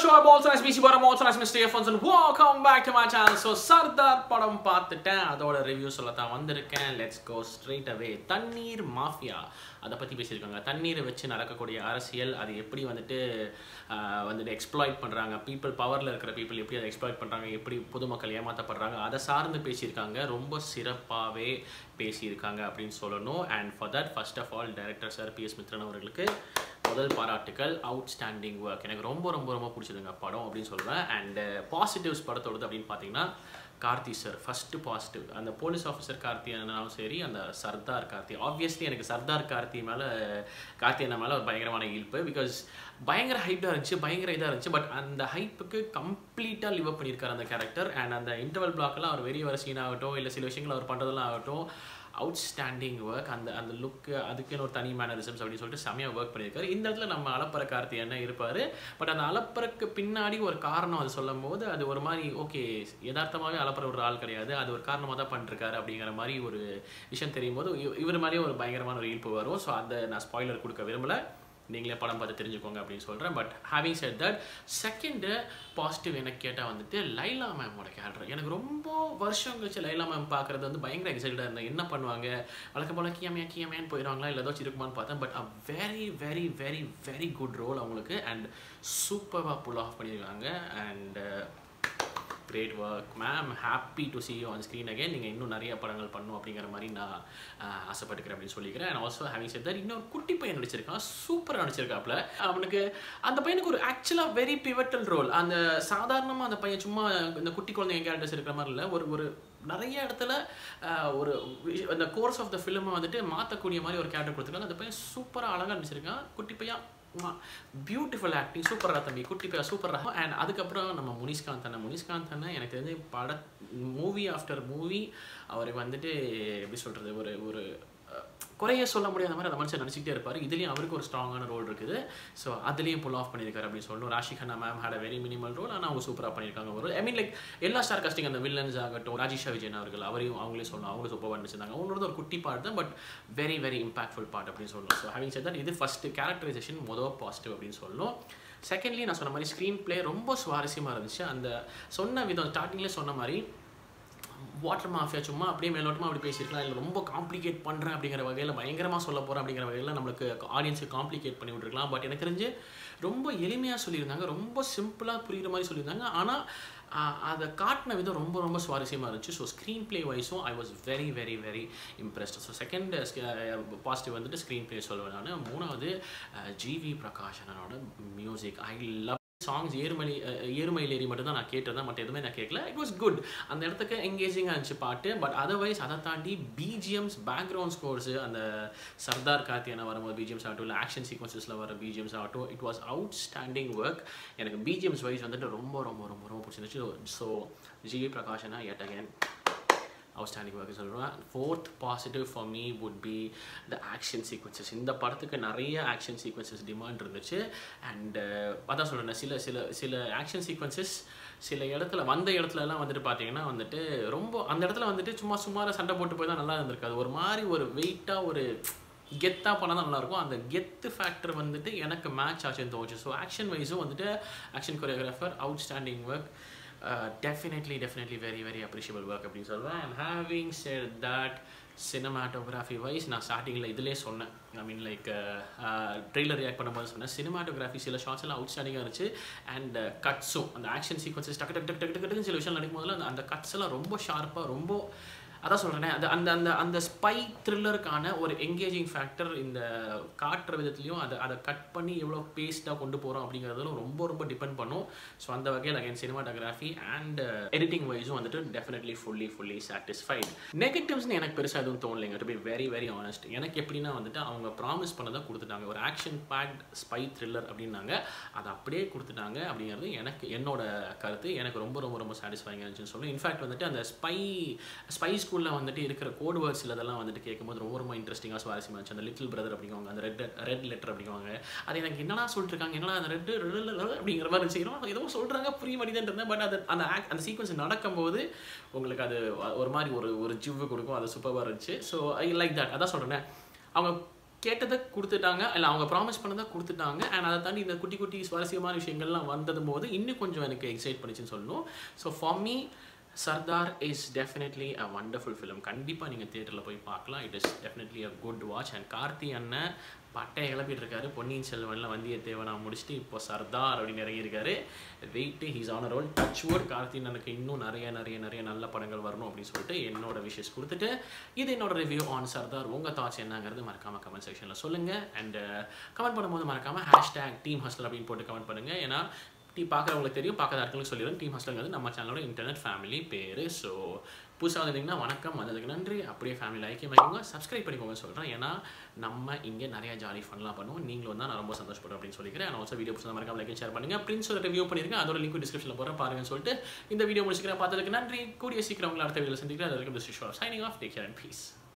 your balls and SBC bottom also nice Mr. Earphones and welcome back to my channel. So Sardar padam paathutten adoda review sollatha vandirukken. Let's go straight away. Thanneer Mafia அதை பற்றி பேசியிருக்காங்க. தண்ணீரை வச்சு நடக்கக்கூடிய அரசியல் அது எப்படி வந்துட்டு எக்ஸ்ப்ளாய்ட் பண்ணுறாங்க, பீப்புள் பவரில் இருக்கிற பீப்புள் எப்படி அதை எக்ஸ்ப்ளாய்ட் பண்ணுறாங்க, எப்படி பொதுமக்கள் ஏமாற்றப்படுறாங்க, அதை சார்ந்து பேசியிருக்காங்க. ரொம்ப சிறப்பாகவே பேசியிருக்காங்க அப்படின்னு சொல்லணும். And for that first of all director sir PS Mithran அவர்களுக்கு முதல் பாராட்டுக்கள். Outstanding work. எனக்கு ரொம்ப ரொம்ப ரொம்ப பிடிச்சதுங்க படம் அப்படின்னு சொல்லுவேன். அண்ட் பாசிட்டிவ்ஸ் படத்தோடது அப்படின்னு பார்த்தீங்கன்னா கார்த்தி சார் ஃபஸ்ட்டு பாசிட்டிவ். அந்த போலீஸ் ஆஃபீஸர் கார்த்தி அண்ணனாலும் சரி, அந்த சர்தார் கார்த்தி, ஆப்வியஸ்லி எனக்கு சர்தார் கார்த்தி அண்ணா மேலே ஒரு பயங்கரமான ஈர்ப்பு. பிகாஸ் பயங்கர ஹைட்டாக இருந்துச்சு, பயங்கர இதாக இருந்துச்சு. பட் அந்த ஹைப்புக்கு கம்ப்ளீட்டாக லிவ் அப் பண்ணியிருக்காரு அந்த கேரக்டர். அண்ட் அந்த இன்டர்வல் பிளாக்லாம் அவர் வெளியே வர சீன் ஆகட்டும், இல்லை சில விஷயங்கள் அவர் பண்ணுறதெல்லாம் ஆகட்டும், அவுட்ஸ்டாண்டிங் ஒர்க். அந்த லுக்கு அதுக்குன்னு ஒரு தனி மேனரிசம்ஸ் அப்படின்னு சொல்லிட்டு செமையாக ஒர்க் பண்ணியிருக்காரு. இந்த இடத்துல நம்ம அலப்பற கார்த்தி என்ன இருப்பார். பட் அந்த அலப்பறக்கு பின்னாடி ஒரு காரணம் அது சொல்லும் போது அது ஒரு மாதிரி ஓகே, யதார்த்தமாகவே அலப்பற ஒரு ஆள் கிடையாது, அது ஒரு காரணமாக தான் பண்ணிருக்காரு அப்படிங்கிற மாதிரி ஒரு விஷயம் தெரியும் போது இவர் மாதிரியே ஒரு பயங்கரமான ஒரு ஈர்ப்பு வரும். ஸோ அதை நான் ஸ்பாய்லர் கொடுக்க விரும்பலை, நீங்களே படம் பார்த்து தெரிஞ்சுக்கோங்க அப்படின்னு சொல்கிறேன். But having said that, second positive எனக்கு கேட்டால் வந்துட்டு லைலா மேமோட கேரக்டர். எனக்கு ரொம்ப வருஷம் கழிச்சு லைலா மேம் பார்க்குறது வந்து பயங்கர எக்ஸைட்டடாக இருந்தேன். என்ன பண்ணுவாங்க, வழக்கம் போல் கியமேன்னு போயிடுவாங்களா, இல்லை ஏதாச்சும் இருக்குமான்னு பார்த்தேன். But very very very very good role அவங்களுக்கு. அண்ட் சூப்பராக புல் ஆஃப் பண்ணியிருக்காங்க. And great work ma'am, happy to see you on screen again. நீங்கள் இன்னும் நிறைய படங்கள் பண்ணும் அப்படிங்கிற மாதிரி நான் ஆசைப்பட்டுக்கிறேன் அப்படின்னு சொல்லிக்கிறேன். And also having said that, இன்னொரு குட்டி பையன் நடிச்சிருக்கான், சூப்பராக நடிச்சிருக்காப்புல. அவனுக்கு அந்த பையனுக்கு ஒரு ஆக்சுவலாக வெரி பிவட்டல் ரோல். அந்த சாதாரணமாக அந்த பையன் சும்மா இந்த குட்டி குழந்தைங்க கேரக்டர்ஸ் இருக்கிற மாதிரி இல்லை, ஒரு நிறைய இடத்துல ஒரு அந்த கோர்ஸ் ஆஃப் த ஃபிலிமை வந்துட்டு மாற்றக்கூடிய மாதிரி ஒரு கேரக்டர் கொடுத்துருக்காங்க. அந்த பையன் சூப்பராக அழகாக நடிச்சிருக்கான். குட்டி பையன் பியூட்டிஃபுல் ஆக்டிங், சூப்பராக தம்பி, குட்டி பேர் சூப்பராக. அண்ட் அதுக்கப்புறம் நம்ம முனிஷ்காந்த் அண்ணன் எனக்கு தெரிஞ்சு மூவி ஆஃப்டர் மூவி அவருக்கு வந்துட்டு எப்படி சொல்கிறது, ஒரு குறைய சொல்ல முடியாத மாதிரி அந்த மனுஷன் நடிச்சுக்கிட்டே இருப்பார். இதுலேயும் அவருக்கு ஒரு ஸ்ட்ராங்கான ரோல் இருக்குது. ஸோ அதுலேயும் புல் ஆஃப் பண்ணியிருக்காரு அப்படின்னு சொல்லணும். Raashi Khanna ma'am had a very minimal role, ஆனால் அவங்க சூப்பராக பண்ணியிருக்காங்க ஒரு. ஐ மீன் லைக் எல்லா ஸ்டார் காஸ்டிங், அந்த வில்லன்ஸ் ஆகட்டும், ராஜேஷா விஜயன் அவர்கள் அவங்களே சொல்லணும், அவங்களும் சூப்பராக நடிச்சிருந்தாங்க. அவங்களோட ஒரு குட்டி பார்ட் தான், but very very impactful part அப்படின்னு சொல்லணும். ஸோ ஹேவிங் செட் தட், இது ஃபஸ்ட்டு கேரக்டரைசேஷன் மொதல் பாசிட்டிவ் அப்படின்னு சொல்லணும். செகண்ட்லி நான் சொன்ன மாதிரி ஸ்க்ரீன் பிளே ரொம்ப சுவாரஸ்யமாக இருந்துச்சு. அந்த சொன்ன விதம் ஸ்டார்டிங்லேயே சொன்ன மாதிரி வாட்டர் மாஃபியா சும்மா அப்படியே மேலோட்டமாக அப்படி பேசியிருக்கலாம், இல்லை ரொம்ப காம்ப்ளிகேட் பண்ணுறேன் அப்படிங்கிற வகையில், பயங்கரமாக சொல்ல போகிறேன் அப்படிங்கிற வகையில் நம்மளுக்கு ஆடியன்ஸுக்கு காம்ப்ளிகேட் பண்ணி விட்டுருக்கலாம். பட் எனக்கு தெரிஞ்சு ரொம்ப எளிமையாக சொல்லியிருந்தாங்க, ரொம்ப சிம்பிளாக புரிகிற மாதிரி சொல்லியிருந்தாங்க. ஆனால் அதை காட்டின விதம் ரொம்ப ரொம்ப சுவாரஸ்யமாக இருந்துச்சு. ஸோ ஸ்க்ரீன் பிளே வைஸும் I was very very very impressed. So second positive வந்துட்டு ஸ்க்ரீன் பிளே சொல்லுவேன் நான். மூணாவது ஜிவி பிரகாஷனோட மியூசிக். I love songs. ஏறுமயிலேறி மட்டும் தான் நான் கேட்டிருந்தேன், மற்ற எதுவுமே நான் கேட்கல. It was good. அந்த இடத்துக்கு எங்கேஜிங்காக இருந்துச்சு பாட்டு. பட் அதர்வைஸ் அதை தாண்டி பிஜிஎம்ஸ், பேக்ரவுண்ட் ஸ்கோர்ஸு, அந்த சர்தார் கார்த்தி அண்ணா வரும்போது பிஜிஎம்ஸ் ஆகட்டும், இல்லை ஆக்ஷன் சீக்வன்சஸில் வர பிஜிஎம்ஸ் ஆகட்டும், இட் வாஸ் அவுட்ஸ்டாண்டிங் ஒர்க். எனக்கு பிஜிஎம்ஸ் வைஸ் வந்துட்டு ரொம்ப ரொம்ப ரொம்ப ரொம்ப பிடிச்சிருந்துச்சு. ஸோ ஜிவி பிரகாஷ் அண்ணா yet again outstanding work சொல்லுவேன். Fourth positive for me would be the action sequences. இந்த படத்துக்கு நிறைய ஆக்ஷன் சீக்வன்சஸ் டிமாண்ட் இருந்துச்சு. அண்ட் அதான் சொல்கிறேன், சில ஆக்ஷன் சீக்வன்சஸ் சில இடத்துலலாம் வந்துட்டு பார்த்தீங்கன்னா வந்துட்டு ரொம்ப அந்த இடத்துல வந்துட்டு சும்மார சண்டை போட்டு போய் தான் நல்லா இருந்திருக்காது. ஒரு மாதிரி ஒரு வெயிட்டாக ஒரு கெத்தாக பண்ணால் தான் நல்லாயிருக்கும். அந்த கெத்து ஃபேக்டர் வந்துட்டு எனக்கு மேட்ச் ஆச்சுன்னு தோணுச்சு. ஸோ ஆக்ஷன் வைஸும் வந்துட்டு action choreographer outstanding work. Definitely very very appreciable work அப்படின்னு சொல்லுவேன். And having said that, cinematography wise நான் ஸ்டார்டிங்கில் இதிலே சொன்னேன், I mean like trailer react பண்ணும்போது சொன்னேன், சினிமாட்டோகிராஃபி சில ஷார்ட்ஸ் எல்லாம் அவுட்ஸ்டாண்டிங்காக இருந்துச்சு. அண்ட் கட்ஸும், அந்த ஆக்ஷன் சீக்வன்சஸ் டக்கு சில விஷயம் நடக்கும் போதில் அந்த கட்ஸ் எல்லாம் ரொம்ப ஷார்ப்பாக, ரொம்ப அதான் சொல்கிறேனே, அந்த ஸ்பை த்ரில்லருக்கான ஒரு என்கேஜிங் ஃபேக்டர் இந்த காட்டுற விதத்துலையும் அதை கட் பண்ணி எவ்வளோ பேஸ்ட்டாக கொண்டு போகிறோம் அப்படிங்கிறதுலும் ரொம்ப ரொம்ப டிபெண்ட் பண்ணும். ஸோ அந்த வகையில் அகைன் சினிமாட்டோகிராஃபி அண்ட் எடிட்டிங் வைஸும் வந்துட்டு டெஃபினெட்லி ஃபுல்லி சாட்டிஸ்ஃபைடு. நெகட்டிவ்ஸ்னு எனக்கு பெருசாக எதுவும் தோணலைங்க, to be very very honest. எனக்கு எப்படின்னா வந்துட்டு அவங்க ப்ராமிஸ் பண்ணதை கொடுத்துட்டாங்க. ஒரு ஆக்ஷன் பேக்ட் ஸ்பை த்ரில்லர் அப்படின்னாங்க, அதை அப்படியே கொடுத்துட்டாங்க அப்படிங்கிறது என்னோட கருத்து. எனக்கு ரொம்ப ரொம்ப ரொம்ப சாட்டிஸ்ஃபைங்காக இருந்துச்சுன்னு சொல்லுவேன். இன்ஃபேக்ட் வந்துட்டு அந்த ஸ்பை ஸ்கூலில் வந்துட்டு இருக்கிற கோட் வேர்ட்ஸ் இதெல்லாம் வந்துட்டு கேட்கும்போது ரொம்ப ரொம்ப இன்ட்ரெஸ்டிங்காக சுவாரஸ்யமாக இருந்துச்சு. அந்த லிட்டில் பிரதர் அப்படிங்குவாங்க, அந்த ரெட் லெட்டர் அப்படிங்குவாங்க, அது எனக்கு என்னடா சொல்லிட்டு இருக்காங்க, என்னடா அந்த ரெட் அப்படிங்கிற மாதிரி இருந்துச்சு. ஏதோ சொல்கிறாங்க புரிய மாட்டேதான் இருந்தேன். பட் அந்த சீக்வன்ஸ் நடக்கும்போது உங்களுக்கு அது ஒரு மாதிரி ஒரு ஜிவ்வு கொடுக்கும், அது சூப்பராக இருந்துச்சு. So I like that. அதான் சொல்கிறேன், அவங்க கேட்டதை கொடுத்துட்டாங்க, இல்லை அவங்க ப்ராமிஸ் பண்ணதை கொடுத்துட்டாங்க. அண்ட் அதை தாண்டி இந்த குட்டி குட்டி சுவாரஸ்யமான விஷயங்கள்லாம் வந்ததும் போது இன்னும் கொஞ்சம் எனக்கு எக்ஸைட் பண்ணிச்சுன்னு சொல்லணும். So for me Sardar is definitely a wonderful film. கண்டிப்பாக நீங்கள் தியேட்டரில் போய் பார்க்கலாம். It is definitely a good watch. And Karthi அண்ணன் பட்டையை கிளப்பிட்டு இருக்காரு. பொன்னியின் செல்வனில் வந்தியத்தேவனை முடிச்சுட்டு இப்போ சர்தார் அப்படின்னு இறங்கியிருக்காரு. Wait he's on a roll. Touch wood Karthi அண்ணனுக்கு இன்னும் நிறைய நிறைய நிறைய நல்ல படங்கள் வரணும் அப்படின்னு சொல்லிட்டு என்னோட விஷஸ் கொடுத்துட்டு இது என்னோட ரிவ்யூ ஆன் சர்தார். உங்கள் தாட்ஸ் என்னங்கிறது மறக்காமல் கமெண்ட் செக்ஷனில் சொல்லுங்கள். அண்ட் கமெண்ட் பண்ணும்போது மறக்காமல் #டீம் ஹஸ்டல் அப்படின்னு போட்டு கமெண்ட் பண்ணுங்கள். ஏன்னா பார்க்குறவங்களுக்கு தெரியும், பார்க்காத ஆட்களுக்கு சொல்லிடுறேன். டீம் ஹஸ்டல்ங்கிறது நம்ம சேனலோட இன்டர்நெட் ஃபேமிலி பேர். ஸோ புதுசாக வந்தீங்கன்னா வணக்கம், வந்ததுக்கு நன்றி. அப்படியே ஃபேமிலி ஐக்கியம் ஆகிக்கோங்க, சப்ஸ்கிரைப் பண்ணிக்கோங்க சொல்கிறேன். ஏன்னா நம்ம இங்கே நிறைய ஜாலி ஃபன்லாம் பண்ணுவோம். நீங்களும் தான் நான் ரொம்ப சந்தோஷப்படுறேன் அப்படின்னு சொல்லிக்கிறேன். நான் ஆல்சோ வீடியோ பிடிச்சா மறக்காம லைக் ஷேர் பண்ணுங்கள். பிரின்ஸோட ரிவ்யூ பண்ணியிருக்கேன், அதோட லிங்க் டிஸ்கிரிப்ஷனில் போகிறேன், பாருங்கன்னு சொல்லிட்டு இந்த வீடியோ முடிச்சுக்கிறேன். பார்த்ததுக்கு நன்றி. கூடிய சீக்கிரம் உங்களை அடுத்த வீடியோவில் சந்திக்கிறேன். அது வரைக்கும் this is Sho signing off. Take care and piece.